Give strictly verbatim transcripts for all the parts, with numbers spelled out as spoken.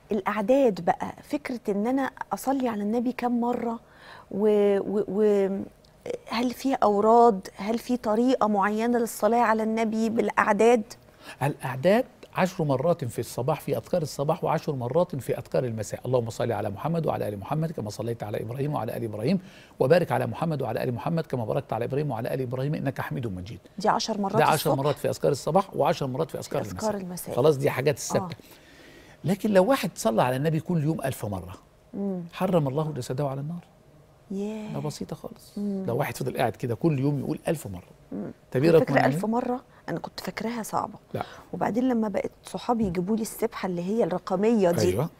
الاعداد بقى، فكره ان انا اصلي على النبي كم مره، وهل و... و... في اوراد، هل في طريقه معينه للصلاه على النبي بالاعداد؟ الاعداد عشر مرات في الصباح في أذكار الصباح، وعشر مرات في أذكار المساء. اللهم صل على محمد وعلى آل محمد كما صليت على إبراهيم وعلى آل إبراهيم، وبارك على محمد وعلى آل محمد كما باركت على إبراهيم وعلى آل إبراهيم إنك حميد مجيد. دي عشر مرات ده عشر الصبح؟ مرات في أذكار الصباح، وعشر مرات في أذكار, في أذكار المساء. المساء. خلاص دي حاجات الثابتة. آه. لكن لو واحد صلى على النبي كل يوم ألف مرة، مم. حرم الله جسده على النار. ياه، ده بسيطة خالص. مم. لو واحد فضل قاعد كده كل يوم يقول ألف مرة، تبيرة فكرة ألف مرة أنا كنت فاكراها صعبة. لا. وبعدين لما بقت صحابي يجيبوا لي السبحة اللي هي الرقمية دي، أيوة.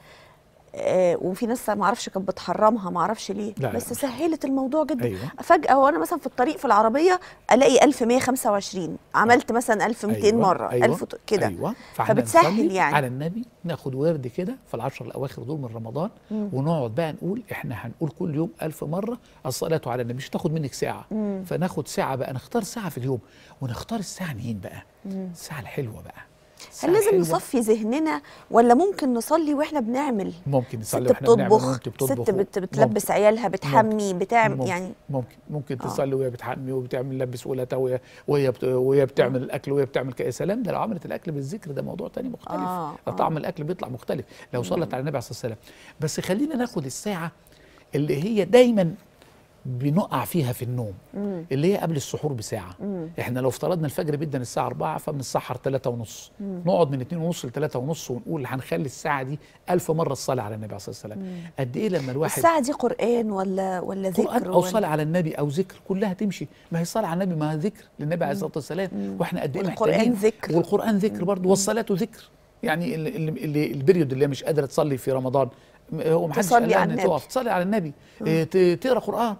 آه وفي ناس ما اعرفش كانت بتحرمها، ما اعرفش ليه، لا بس لا سهلت الموضوع جدا. أيوة. فجأة وانا مثلا في الطريق في العربية الاقي ألف ومئة وخمسة وعشرين، عملت مثلا ألف ومئتين أيوة. مرة، أيوة. ألف كده. أيوة. فبتسهل يعني على النبي، ناخد ورد كده في العشر الاواخر دول من رمضان، مم. ونقعد بقى نقول احنا هنقول كل يوم ألف مرة الصلاة على النبي، مش تاخد منك ساعة. مم. فناخد ساعة بقى، نختار ساعة في اليوم، ونختار الساعة مين بقى؟ مم. الساعة الحلوة بقى. هل لازم حلوة. نصفي ذهننا ولا ممكن نصلي واحنا بنعمل؟ ممكن نصلي ست واحنا بنعمل، بتطبخ، ست بت بتلبس ممكن. عيالها، بتحمي، بتعمل ممكن. يعني ممكن ممكن تصلي وهي بتحمي وبتعمل لبس ولادها، وهي وهي بت... وهي بتعمل الاكل وهي بتعمل يا سلام. ده لو عملت الاكل بالذكر ده موضوع تاني مختلف. آه. آه. طعم الاكل بيطلع مختلف لو صلت على النبي عليه الصلاه والسلام. بس خلينا ناخد الساعه اللي هي دايما بنقع فيها في النوم، مم. اللي هي قبل السحور بساعة. مم. احنا لو افترضنا الفجر بيدنا الساعة أربعة، فبنسحر ثلاثة ونص، نقعد من اتنين ونص لثلاثة ونص ونقول هنخلي الساعة دي ألف مرة الصلاة على النبي عليه الصلاة والسلام. قد إيه لما الواحد الساعة دي قرآن ولا ولا ذكر؟ قرآن أو صلاة على النبي أو ذكر، كلها تمشي. ما هي الصلاة على النبي ما هي ذكر للنبي عليه الصلاة والسلام، واحنا قد إيه محتاجين. ذكر، والقرآن ذكر برضه، والصلاة ذكر. يعني اللي, اللي البريود اللي مش قادرة تصلي في رمضان، هو ما حدش قال لها ان تقف تصلي على النبي، اه تقرا قران،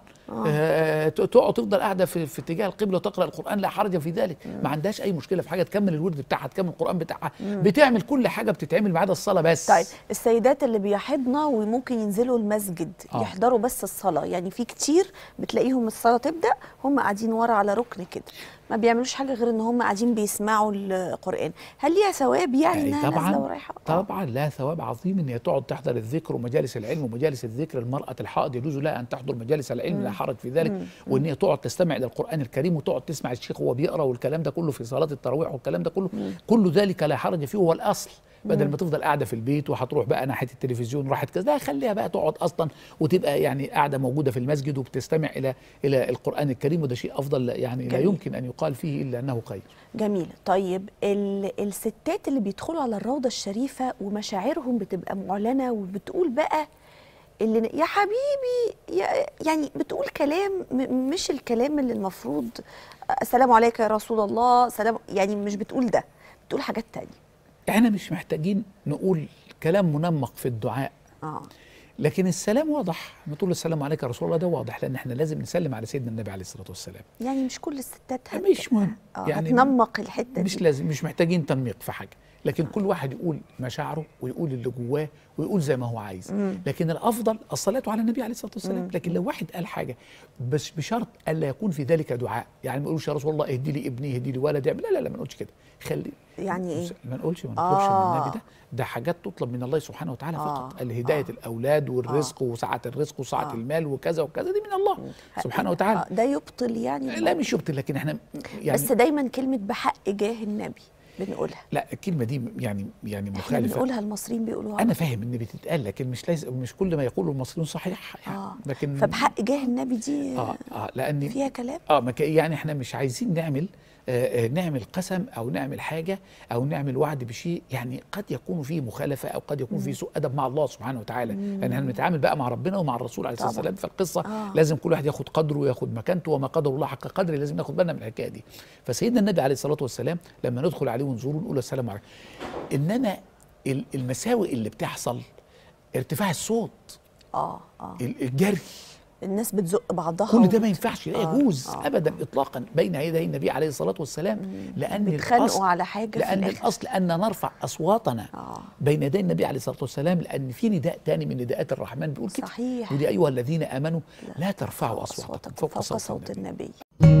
اه تقعد تفضل قاعده في, في اتجاه القبله وتقرا القران، لا حرج في ذلك. مم. ما عندهاش اي مشكله في حاجه، تكمل الورد بتاعها، تكمل القران بتاعها، مم. بتعمل كل حاجه بتتعمل ما عدا الصلاه بس. طيب السيدات اللي بيحضن وممكن ينزلوا المسجد آه. يحضروا بس الصلاه، يعني في كتير بتلاقيهم الصلاه تبدا هم قاعدين ورا على ركن كده، ما بيعملوش حاجه غير ان هم قاعدين بيسمعوا القران، هل ليها ثواب يعني انها نازله ورايحه؟ طبعا لها ثواب عظيم ان هي تقعد تحضر الذكر ومجالس العلم ومجالس الذكر. المراه الحائض يجوز لها ان تحضر مجالس العلم، مم. لا حرج في ذلك. مم. وان هي تقعد تستمع الى القران الكريم وتقعد تسمع الشيخ وهو بيقرا والكلام ده كله في صلاه التراويح والكلام ده كله، مم. كل ذلك لا حرج فيه، هو الاصل. بدل ما تفضل قاعده في البيت وهتروح بقى ناحيه التلفزيون راحت كذا، لا خليها بقى تقعد اصلا وتبقى يعني قاعده موجوده في المسجد وبتستمع الى الى القران الكريم، وده شيء افضل يعني. جميل. لا يمكن ان يقال فيه الا انه خير. جميل. طيب الستات اللي بيدخلوا على الروضه الشريفه ومشاعرهم بتبقى معلنه وبتقول بقى اللي يا حبيبي يا يعني بتقول كلام مش الكلام اللي المفروض السلام عليك يا رسول الله سلام، يعني مش بتقول ده، بتقول حاجات تانية. احنا مش محتاجين نقول كلام منمق في الدعاء، آه. لكن السلام واضح، نقول السلام عليك يا رسول الله، ده واضح، لان احنا لازم نسلم على سيدنا النبي عليه الصلاه والسلام. يعني مش كل الستات هت... مش مهم آه يعني هتنمق الحته مش دي. لازم، مش محتاجين تنميق في حاجه، لكن آه. كل واحد يقول مشاعره ويقول اللي جواه ويقول زي ما هو عايز. مم. لكن الافضل الصلاه على النبي عليه الصلاه والسلام. مم. لكن لو واحد قال حاجه بس بشرط الا يكون في ذلك دعاء، يعني ما يقولش يا رسول الله اهدي لي ابني اهدي لي ولدي، لا لا لا ما نقولش كده، خلي يعني ايه؟ ما نقولش ما نطلبش آه. من النبي ده، ده حاجات تطلب من الله سبحانه وتعالى آه. فقط، الهدايه آه. الاولاد والرزق آه. وسعه الرزق وسعه آه. المال وكذا وكذا، دي من الله مم. سبحانه وتعالى. آه. ده يبطل يعني؟ لا مش يبطل، لكن احنا يعني بس دايما كلمه بحق جاه النبي بنقولها. لا الكلمه دي يعني يعني مخالفه، احنا بنقولها، المصريين بيقولوها. انا فاهم ان بتتقال، لكن مش لازم، مش كل ما يقوله المصريون صحيح يعني. آه. لكن فبحق جاه النبي دي اه اه لان فيها كلام اه يعني احنا مش عايزين نعمل آه نعمل قسم او نعمل حاجه او نعمل وعد بشيء يعني قد يكون فيه مخالفه او قد يكون فيه سوء ادب مع الله سبحانه وتعالى، لان يعني احنا بنتعامل بقى مع ربنا ومع الرسول عليه الصلاه والسلام. فالقصه آه. لازم كل واحد ياخد قدره وياخد مكانته، وما قدر الله حق قدره، لازم ناخد بالنا من الحكايه دي. فسيدنا النبي عليه الصلاه والسلام لما ندخل عليه ونزوره نقول السلام عليكم. انما المساوئ اللي بتحصل ارتفاع الصوت، اه اه الجري، الناس بتزق بعضها، كل ده ما ينفعش، لا آه يجوز آه ابدا اطلاقا بين يدي النبي عليه الصلاه والسلام. لان بيتخانقوا على حاجه، لان الاصل ان نرفع اصواتنا آه. بين يدي النبي عليه الصلاه والسلام، لان في نداء ثاني من نداءات الرحمن بيقول كده، صحيح، ودي ايها الذين امنوا لا ترفعوا اصواتكم فوق, فوق صوت, صوت النبي, النبي.